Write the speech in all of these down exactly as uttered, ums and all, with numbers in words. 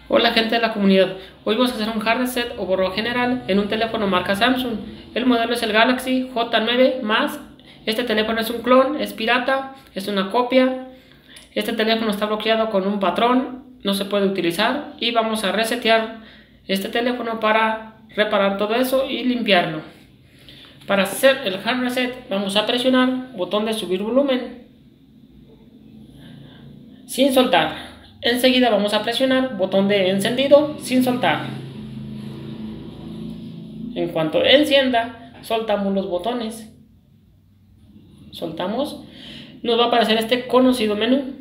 Hola gente de la comunidad, hoy vamos a hacer un hard reset o borrado general en un teléfono marca Samsung. El modelo es el Galaxy J nueve más. Este teléfono es un clon, es pirata, es una copia. Este teléfono está bloqueado con un patrón, no se puede utilizar y vamos a resetear este teléfono para reparar todo eso y limpiarlo. Para hacer el hard reset vamos a presionar botón de subir volumen sin soltar. Enseguida vamos a presionar botón de encendido sin soltar. En cuanto encienda, soltamos los botones. Soltamos. Nos va a aparecer este conocido menú.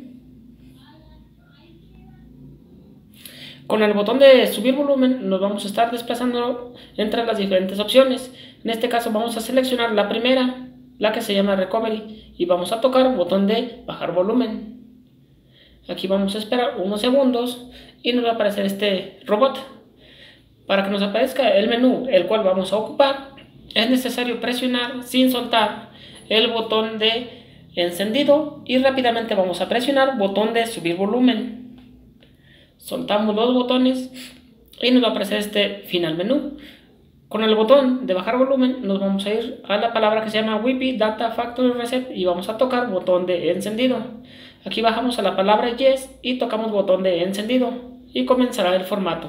Con el botón de subir volumen nos vamos a estar desplazando entre las diferentes opciones. En este caso vamos a seleccionar la primera, la que se llama Recovery, y vamos a tocar botón de bajar volumen. Aquí vamos a esperar unos segundos y nos va a aparecer este robot. Para que nos aparezca el menú el cual vamos a ocupar, es necesario presionar sin soltar el botón de encendido y rápidamente vamos a presionar botón de subir volumen. Soltamos los botones y nos va a aparecer este final menú. Con el botón de bajar volumen nos vamos a ir a la palabra que se llama Wi-Fi Data Factory Reset y vamos a tocar botón de encendido. Aquí bajamos a la palabra Yes y tocamos botón de encendido y comenzará el formato.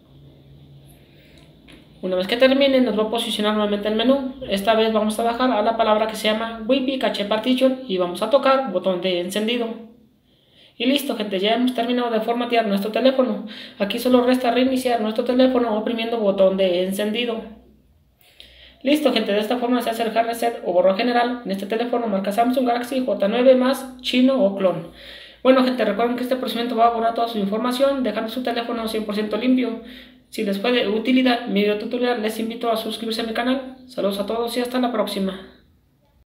Una vez que termine nos va a posicionar nuevamente el menú. Esta vez vamos a bajar a la palabra que se llama Wi-Fi Cache Partition y vamos a tocar botón de encendido. Y listo gente, ya hemos terminado de formatear nuestro teléfono. Aquí solo resta reiniciar nuestro teléfono oprimiendo botón de encendido. Listo gente, de esta forma se hace el hard reset o borrado general en este teléfono marca Samsung Galaxy J nueve más chino o clon. Bueno gente, recuerden que este procedimiento va a borrar toda su información dejando su teléfono cien por ciento limpio. Si les fue de utilidad mi video tutorial, les invito a suscribirse a mi canal. Saludos a todos y hasta la próxima.